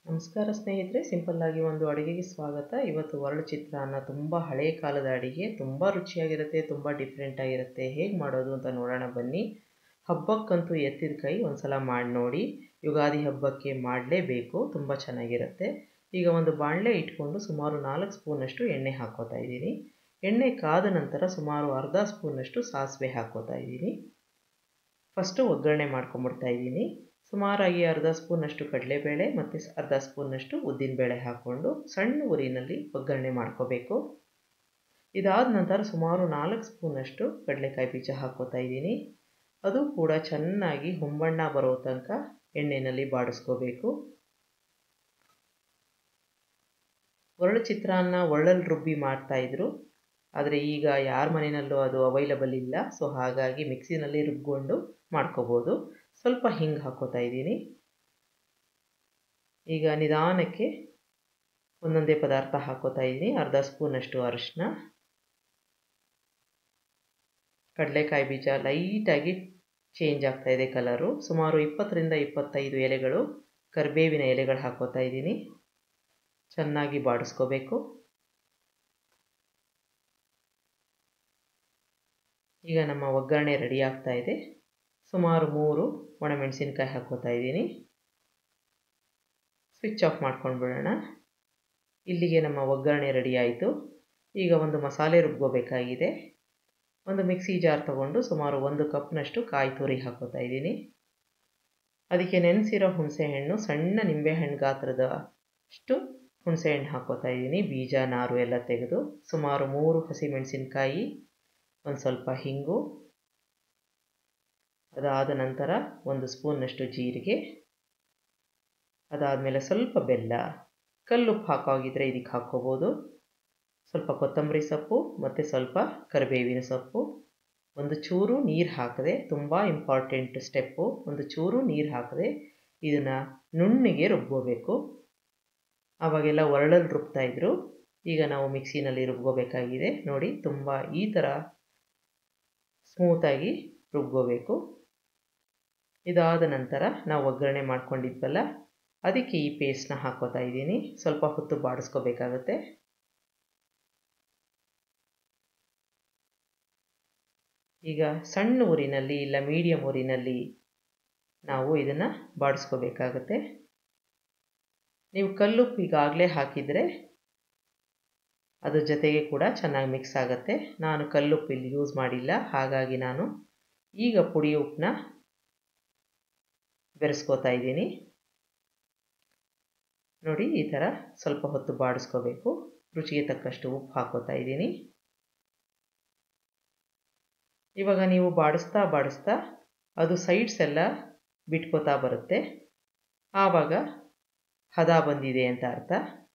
ನಮಸ್ಕಾರ ಸ್ನೇಹಿತರೆ, ಸಿಂಪಲ್ ಆಗಿ ಒಂದು ಅಡುಗೆಗೆ ಸ್ವಾಗತ. ಇವತ್ತು ವರಳು ಚಿತ್ರಾನ್ನ ತುಂಬ ಹಳೆಯ ಕಾಲದ ಅಡುಗೆ, ತುಂಬ ರುಚಿಯಾಗಿರುತ್ತೆ, ತುಂಬ ಡಿಫ್ರೆಂಟ್ ಆಗಿರುತ್ತೆ. ಹೇಗೆ ಮಾಡೋದು ಅಂತ ನೋಡೋಣ ಬನ್ನಿ. ಹಬ್ಬಕ್ಕಂತೂ ಎತ್ತಿದ ಕೈ ಒಂದ್ಸಲ ಮಾಡಿ ನೋಡಿ. ಯುಗಾದಿ ಹಬ್ಬಕ್ಕೆ ಮಾಡಲೇಬೇಕು, ತುಂಬ ಚೆನ್ನಾಗಿರುತ್ತೆ. ಈಗ ಒಂದು ಬಾಣಲೆ ಇಟ್ಕೊಂಡು ಸುಮಾರು 4 ಸ್ಪೂನಷ್ಟು ಎಣ್ಣೆ ಹಾಕೋತಾ ಇದ್ದೀನಿ. ಎಣ್ಣೆ ಕಾದ ನಂತರ ಸುಮಾರು ಅರ್ಧ ಸ್ಪೂನಷ್ಟು ಸಾಸಿವೆ ಹಾಕೋತಾ ಇದ್ದೀನಿ. ಫಸ್ಟು ಒಗ್ಗರಣೆ ಮಾಡ್ಕೊಂಬಿಡ್ತಾ ಇದ್ದೀನಿ. ಸುಮಾರಾಗಿ ಅರ್ಧ ಸ್ಪೂನಷ್ಟು ಕಡಲೆಬೇಳೆ ಮತ್ತು ಅರ್ಧ ಸ್ಪೂನಷ್ಟು ಉದ್ದಿನಬೇಳೆ ಹಾಕ್ಕೊಂಡು ಸಣ್ಣ ಉರಿನಲ್ಲಿ ಒಗ್ಗರಣೆ ಮಾಡ್ಕೋಬೇಕು. ಇದಾದ ನಂತರ ಸುಮಾರು 4 ಸ್ಪೂನಷ್ಟು ಕಡಲೆಕಾಯಿ ಬೀಜ ಹಾಕ್ಕೋತಾ ಇದ್ದೀನಿ. ಅದು ಕೂಡ ಚೆನ್ನಾಗಿ ಹೊಂಬಣ್ಣ ಬರೋ ತನಕ ಎಣ್ಣೆಯಲ್ಲಿ ಬಾಡಿಸ್ಕೋಬೇಕು. ಒರಳು ಚಿತ್ರಾನ್ನ ಒಳ್ಳಲ್ಲಿ ರುಬ್ಬಿ ಮಾಡ್ತಾಯಿದ್ರು, ಆದರೆ ಈಗ ಯಾರ ಮನೆಯಲ್ಲೂ ಅದು ಅವೈಲಬಲ್ ಇಲ್ಲ. ಸೊ ಹಾಗಾಗಿ ಮಿಕ್ಸಿನಲ್ಲಿ ರುಬ್ಕೊಂಡು ಮಾಡ್ಕೋಬೋದು. ಸ್ವಲ್ಪ ಹಿಂಗೆ ಹಾಕೋತಾ ಇದ್ದೀನಿ. ಈಗ ನಿಧಾನಕ್ಕೆ ಒಂದೊಂದೇ ಪದಾರ್ಥ ಹಾಕೋತಾ ಇದ್ದೀನಿ. ಅರ್ಧ ಸ್ಪೂನಷ್ಟು ಅರಿಶಿನ, ಕಡಲೆಕಾಯಿ ಬೀಜ ಲೈಟಾಗಿ ಚೇಂಜ್ ಆಗ್ತಾ ಇದೆ ಕಲರು. ಸುಮಾರು 20ರಿಂದ 25 ಎಲೆಗಳು ಕರಿಬೇವಿನ ಎಲೆಗಳು ಹಾಕೋತಾ ಇದ್ದೀನಿ. ಚೆನ್ನಾಗಿ ಬಾಡಿಸ್ಕೋಬೇಕು. ಈಗ ನಮ್ಮ ಒಗ್ಗರಣೆ ರೆಡಿ ಆಗ್ತಾ ಇದೆ. ಸುಮಾರು 3 ಒಣಮೆಣಸಿನ್ಕಾಯಿ ಹಾಕೋತಾ ಇದ್ದೀನಿ. ಸ್ವಿಚ್ ಆಫ್ ಮಾಡ್ಕೊಂಡು ಬಿಡೋಣ. ಇಲ್ಲಿಗೆ ನಮ್ಮ ಒಗ್ಗರಣೆ ರೆಡಿ ಆಯಿತು. ಈಗ ಒಂದು ಮಸಾಲೆ ರುಬ್ಕೋಬೇಕಾಗಿದೆ. ಒಂದು ಮಿಕ್ಸಿ ಜಾರ್ ತಗೊಂಡು ಸುಮಾರು 1 ಕಪ್ನಷ್ಟು ಕಾಯಿ ತುರಿ ಹಾಕೋತಾ ಇದ್ದೀನಿ. ಅದಕ್ಕೆ ನೆನೆಸಿರೋ ಹುಣಸೆಹಣ್ಣು, ಸಣ್ಣ ನಿಂಬೆಹಣ್ಣು ಗಾತ್ರದಷ್ಟು ಹುಣಸೆಹಣ್ಣು ಹಾಕೋತಾ ಇದ್ದೀನಿ. ಬೀಜ ನಾರು ಎಲ್ಲ ತೆಗೆದು. ಸುಮಾರು 3 ಹಸಿಮೆಣಸಿನ್ಕಾಯಿ, ಒಂದು ಸ್ವಲ್ಪ ಹಿಂಗು, ಅದಾದ ನಂತರ 1 ಸ್ಪೂನ್ನಷ್ಟು ಜೀರಿಗೆ, ಅದಾದಮೇಲೆ ಸ್ವಲ್ಪ ಬೆಲ್ಲ, ಕಲ್ಲುಪ್ಪು ಹಾಕೋಗಿದ್ರೆ ಇದಕ್ಕೆ ಹಾಕ್ಕೋಬೋದು. ಸ್ವಲ್ಪ ಕೊತ್ತಂಬರಿ ಸೊಪ್ಪು ಮತ್ತು ಸ್ವಲ್ಪ ಕರಿಬೇವಿನ ಸೊಪ್ಪು. ಒಂದು ಚೂರು ನೀರು ಹಾಕದೆ, ತುಂಬ ಇಂಪಾರ್ಟೆಂಟ್ ಸ್ಟೆಪ್ಪು, ಒಂದು ಚೂರು ನೀರು ಹಾಕದೆ ಇದನ್ನು ನುಣ್ಣಗೆ ರುಬ್ಕೋಬೇಕು. ಆವಾಗೆಲ್ಲ ಒರಳಲ್ಲಿ ರುಬ್ತಾಯಿದ್ರು, ಈಗ ನಾವು ಮಿಕ್ಸಿನಲ್ಲಿ ರುಬ್ಕೋಬೇಕಾಗಿದೆ. ನೋಡಿ, ತುಂಬ ಈ ಥರ ಸ್ಮೂತಾಗಿ ರುಬ್ಕೋಬೇಕು. ಇದಾದ ನಂತರ ನಾವು ಒಗ್ಗರಣೆ ಮಾಡ್ಕೊಂಡಿದ್ವಲ್ಲ, ಅದಕ್ಕೆ ಈ ಪೇಸ್ಟ್ನ ಹಾಕೋತಾ ಇದ್ದೀನಿ. ಸ್ವಲ್ಪ ಹೊತ್ತು ಬಾಡಿಸ್ಕೋಬೇಕಾಗತ್ತೆ. ಈಗ ಸಣ್ಣ ಊರಿನಲ್ಲಿ ಇಲ್ಲ ಮೀಡಿಯಮ್ ಊರಿನಲ್ಲಿ ನಾವು ಇದನ್ನು ಬಾಡಿಸ್ಕೋಬೇಕಾಗತ್ತೆ. ನೀವು ಕಲ್ಲುಪ್ಪು ಈಗಾಗಲೇ ಹಾಕಿದರೆ ಅದ್ರ ಜೊತೆಗೆ ಕೂಡ ಚೆನ್ನಾಗಿ ಮಿಕ್ಸ್ ಆಗುತ್ತೆ. ನಾನು ಕಲ್ಲುಪ್ಪು ಇಲ್ಲಿ ಯೂಸ್ ಮಾಡಿಲ್ಲ, ಹಾಗಾಗಿ ನಾನು ಈಗ ಪುಡಿ ಉಪ್ಪನ್ನ ಬೆರೆಸ್ಕೋತಾ ಇದ್ದೀನಿ. ನೋಡಿ, ಈ ಥರ ಸ್ವಲ್ಪ ಹೊತ್ತು ಬಾಡಿಸ್ಕೋಬೇಕು. ರುಚಿಗೆ ತಕ್ಕಷ್ಟು ಉಪ್ಪು ಹಾಕೋತಾ ಇದ್ದೀನಿ. ಇವಾಗ ನೀವು ಬಾಡಿಸ್ತಾ ಅದು ಸೈಡ್ಸ್ ಎಲ್ಲ ಬಿಟ್ಕೋತಾ ಬರುತ್ತೆ. ಆವಾಗ ಹದ ಬಂದಿದೆ ಅಂತ ಅರ್ಥ.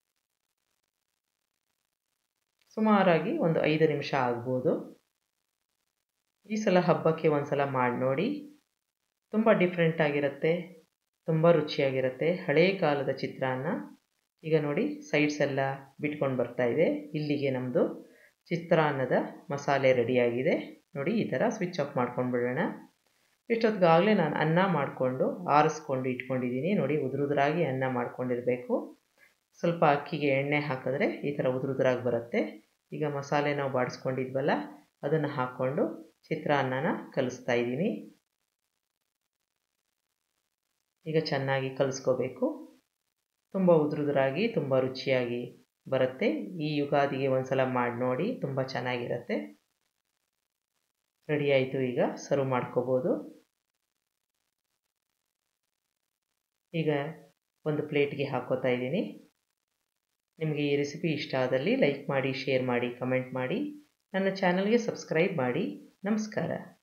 ಸುಮಾರಾಗಿ ಒಂದು 5 ನಿಮಿಷ ಆಗ್ಬೋದು. ಈ ಸಲ ಹಬ್ಬಕ್ಕೆ ಒಂದ್ಸಲ ಮಾಡಿ ನೋಡಿ. ತುಂಬ ಡಿಫ್ರೆಂಟ್ ಆಗಿರುತ್ತೆ, ತುಂಬ ರುಚಿಯಾಗಿರುತ್ತೆ. ಹಳೆಯ ಕಾಲದ ಚಿತ್ರಾನ್ನ. ಈಗ ನೋಡಿ, ಸೈಡ್ಸ್ ಎಲ್ಲ ಬಿಟ್ಕೊಂಡು ಬರ್ತಾ ಇದೆ. ಇಲ್ಲಿಗೆ ನಮ್ಮದು ಚಿತ್ರಾನ್ನದ ಮಸಾಲೆ ರೆಡಿಯಾಗಿದೆ. ನೋಡಿ, ಈ ಥರ ಸ್ವಿಚ್ ಆಫ್ ಮಾಡ್ಕೊಂಡು ಬಿಡೋಣ. ಇಷ್ಟೊತ್ತಿಗಾಗಲೇ ನಾನು ಅನ್ನ ಮಾಡಿಕೊಂಡು ಆರಿಸ್ಕೊಂಡು ಇಟ್ಕೊಂಡಿದ್ದೀನಿ. ನೋಡಿ, ಉದುರಾಗಿ ಅನ್ನ ಮಾಡ್ಕೊಂಡಿರಬೇಕು. ಸ್ವಲ್ಪ ಅಕ್ಕಿಗೆ ಎಣ್ಣೆ ಹಾಕಿದ್ರೆ ಈ ಥರ ಉದುರಾಗಿ ಬರುತ್ತೆ. ಈಗ ಮಸಾಲೆ ನಾವು ಬಾಡಿಸ್ಕೊಂಡಿದ್ವಲ್ಲ, ಅದನ್ನು ಹಾಕ್ಕೊಂಡು ಚಿತ್ರಾನ್ನನ ಕಲಿಸ್ತಾ ಇದ್ದೀನಿ. ಈಗ ಚೆನ್ನಾಗಿ ಕಲಿಸ್ಕೋಬೇಕು. ತುಂಬ ಉದುರಾಗಿ ತುಂಬ ರುಚಿಯಾಗಿ ಬರುತ್ತೆ. ಈ ಯುಗಾದಿಗೆ ಒಂದ್ಸಲ ಮಾಡಿ ನೋಡಿ, ತುಂಬ ಚೆನ್ನಾಗಿರುತ್ತೆ. ರೆಡಿ ಆಯಿತು. ಈಗ ಸರ್ವ್ ಮಾಡ್ಕೋಬೋದು. ಈಗ ಒಂದು ಪ್ಲೇಟ್ಗೆ ಹಾಕೋತಾ ಇದ್ದೀನಿ. ನಿಮಗೆ ಈ ರೆಸಿಪಿ ಇಷ್ಟ ಆದಲ್ಲಿ ಲೈಕ್ ಮಾಡಿ, ಶೇರ್ ಮಾಡಿ, ಕಮೆಂಟ್ ಮಾಡಿ. ನನ್ನ ಚಾನಲ್ಗೆ ಸಬ್ಸ್ಕ್ರೈಬ್ ಮಾಡಿ. ನಮಸ್ಕಾರ.